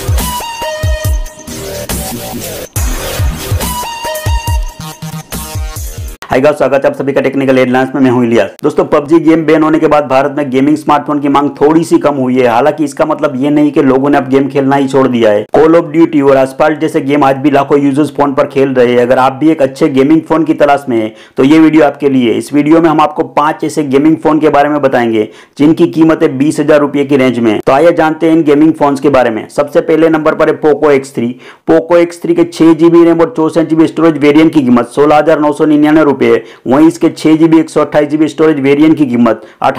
Hi guys, स्वागत है आप सभी का टेक्निकल हेडलाइंस में। मैं हूं इलियास। दोस्तों, पबजी गेम बैन होने के बाद भारत में गेमिंग स्मार्टफोन की मांग थोड़ी सी कम हुई है। हालांकि इसका मतलब ये नहीं कि लोगों ने अब गेम खेलना ही छोड़ दिया है। कॉल ऑफ ड्यूटी और असफाल्ट जैसे गेम आज भी लाखों यूजर्स फोन पर खेल रहे हैं। अगर आप भी एक अच्छे गेमिंग फोन की तलाश में है तो ये वीडियो आपके लिए। इस वीडियो में हम आपको 5 ऐसे गेमिंग फोन के बारे में बताएंगे जिनकी कीमत है 20,000 रुपए की रेंज में। तो आइए जानते हैं इन गेमिंग फोन के बारे में। सबसे पहले नंबर पर है पोको X3। पोको X3 के 6GB रैम और 64GB स्टोरेज वेरिएंट की कीमत 16,999 रुपए। वहीं इसके 6GB 128GB स्टोरेज वेरिएंट की कीमत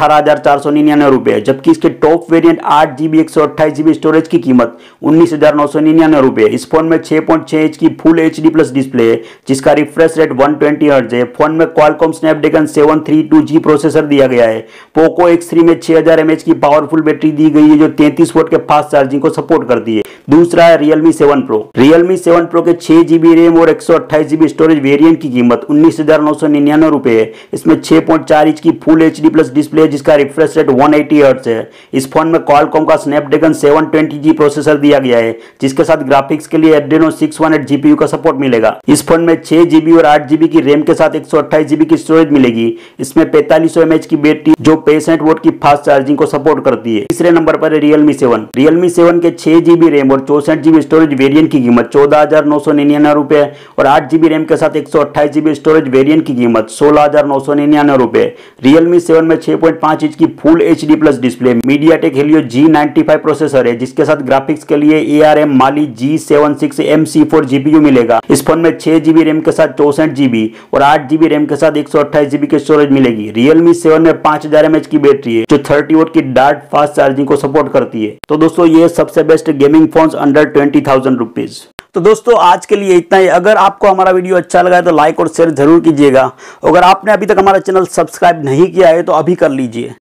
18,499 रुपए, जबकि इसके top variant 8GB 128GB storage की कीमत 19,999 रुपए। इस फोन में 6.6 इंच की फुल HD प्लस डिस्प्ले है जिसका रिफ्रेश रेट 120 हर्ट्ज है। फोन में क्वालकॉम स्नैपड्रैगन 732G प्रोसेसर दिया गया है। पोको X3 में 6000 mAh की पावरफुल बैटरी दी गई है जो 33 वोल्ट के फास्ट चार्जिंग को सपोर्ट करती है। दूसरा है Realme 7 Pro। Realme 7 Pro के 6GB रैम और 128GB स्टोरेज वेरिएंट की कीमत 19,999 रुपए है। इसमें 6.4 इंच की फुल HD प्लस डिस्प्ले है जिसका रिफ्रेश रेट 180 हर्ट्ज है। इस फोन में क्वालकॉम का स्नैपड्रैगन 720G प्रोसेसर दिया गया है जिसके साथ ग्राफिक्स के लिए Adreno 618 GPU का सपोर्ट मिलेगा। इस फोन में 6GB और 8GB की रैम के साथ 128GB की स्टोरेज मिलेगी। इसमें 4500 mAh की बैटरी जो 65 वोल्ट की फास्ट चार्जिंग को सपोर्ट करती है। तीसरे नंबर पर है Realme 7। Realme 7 के 6GB रैम और 64GB स्टोरेज वेरिएंट की कीमत 14,999 रुपए और 8GB रैम के साथ 128GB स्टोरेज वेरिएंट की कीमत 16,999 रुपए। Realme 7 में 6.5 इंच की full HD plus display MediaTek Helio G95 processor है जिसके साथ ग्राफिक्स के लिए ARM Mali G76MC4 GPU मिलेगा। इस फोन में 6GB रैम के साथ 64GB और 8GB रैम के साथ 128GB की स्टोरेज मिलेगी। Realme 7 में 5000 mAh की बैटरी है जो 30 वोल्ट की डार्ट फास्ट चार्जिंग को सपोर्ट करती है। तो दोस्तों, ये सबसे best gaming phones under 20,000 rupees. तो दोस्तों, आज के लिए इतना ही। अगर आपको हमारा वीडियो अच्छा लगा है तो लाइक और शेयर जरूर कीजिएगा। अगर आपने अभी तक हमारा चैनल सब्सक्राइब नहीं किया है तो अभी कर लीजिए।